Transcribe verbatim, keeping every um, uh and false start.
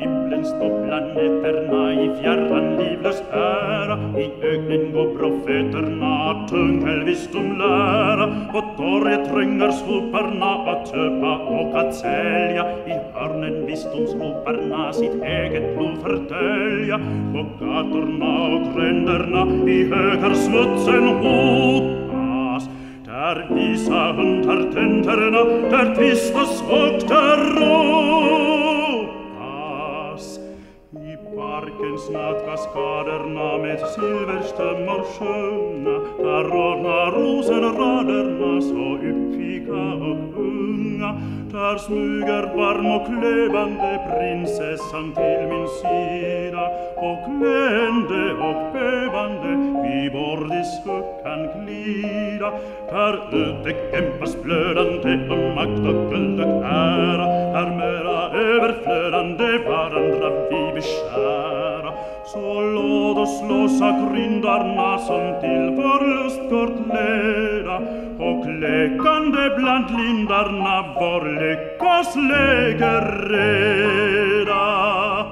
himlens två planeterna i fjärran livlös ära. I ögonen går profeterna tung visdom lära. På torget tränger skoparna att köpa och att sälja. I hörnen visdomsroparna sitt eget blod förtälja. På gatorna och gränderna i högar smutsen hopas. Där visa hundar tänderna, där tvistas och där ropas. I parkens nattkaskaderna med silverstämmor sjunga. Där rodnar rosenraderna så uppvika och unga. Där smyger varm och klövande prinsessan till min sida. Och glände och bövande vi bord i skuggan glida. Där ute kämpas blödande om makt och guld och ära. Där mera överflödande varandra vi beskära. Så låt oss låsa grindarna som till vår lustkort leda. Och lekande bland lindarna vår lyckas lägereda.